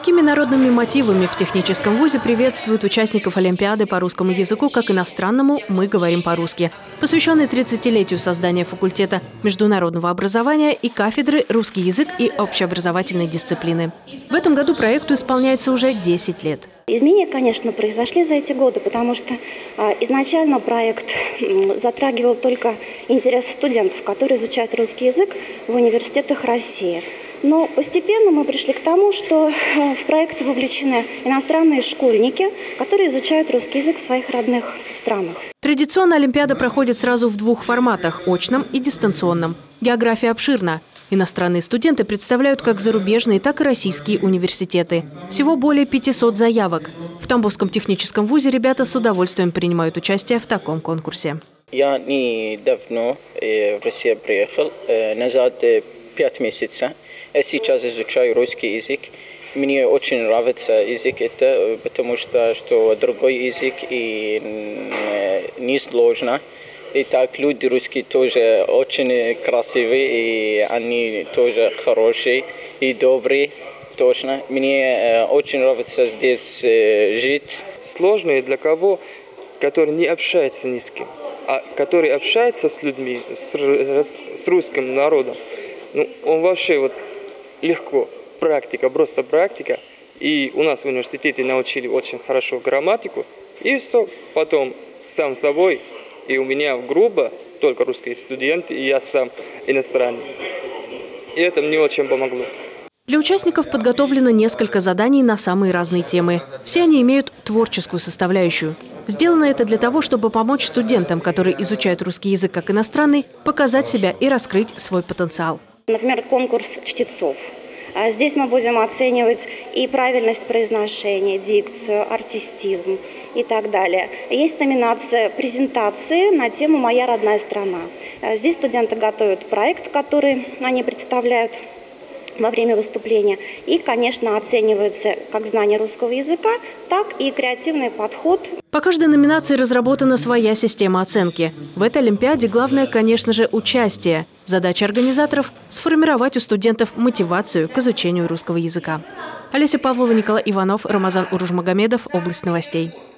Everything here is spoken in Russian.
такими народными мотивами в техническом вузе приветствуют участников Олимпиады по русскому языку как иностранному «Мы говорим по-русски», посвященный 30-летию создания факультета международного образования и кафедры «Русский язык и общеобразовательные дисциплины». В этом году проекту исполняется уже 10 лет. Изменения, конечно, произошли за эти годы, потому что изначально проект затрагивал только интересы студентов, которые изучают русский язык в университетах России. Но постепенно мы пришли к тому, что в проект вовлечены иностранные школьники, которые изучают русский язык в своих родных странах. Традиционно Олимпиада проходит сразу в двух форматах – очном и дистанционном. География обширна. Иностранные студенты представляют как зарубежные, так и российские университеты. Всего более 500 заявок. В Тамбовском техническом вузе ребята с удовольствием принимают участие в таком конкурсе. Я недавно в Россию приехал, назад 5 месяцев. Я сейчас изучаю русский язык. Мне очень нравится язык это, потому что другой язык и не сложно. И так люди русские тоже очень красивые, и они тоже хорошие и добрые. Точно. Мне очень нравится здесь жить. Сложно для кого, который не общается ни с кем, а который общается с людьми, с русским народом. Ну, он вообще легко. Практика, просто практика. И у нас в университете научили очень хорошо грамматику. И все. Потом сам собой. И у меня в группе только русские студенты, и я сам иностранный. И это мне очень помогло. Для участников подготовлено несколько заданий на самые разные темы. Все они имеют творческую составляющую. Сделано это для того, чтобы помочь студентам, которые изучают русский язык как иностранный, показать себя и раскрыть свой потенциал. Например, конкурс чтецов. Здесь мы будем оценивать и правильность произношения, дикцию, артистизм и так далее. Есть номинация презентации на тему «Моя родная страна». Здесь студенты готовят проект, который они представляют во время выступления. И, конечно, оценивается как знание русского языка, так и креативный подход. По каждой номинации разработана своя система оценки. В этой Олимпиаде главное, конечно же, участие. Задача организаторов – сформировать у студентов мотивацию к изучению русского языка. Олеся Павлова, Николай Иванов, Рамазан Уружмагомедов. Область новостей.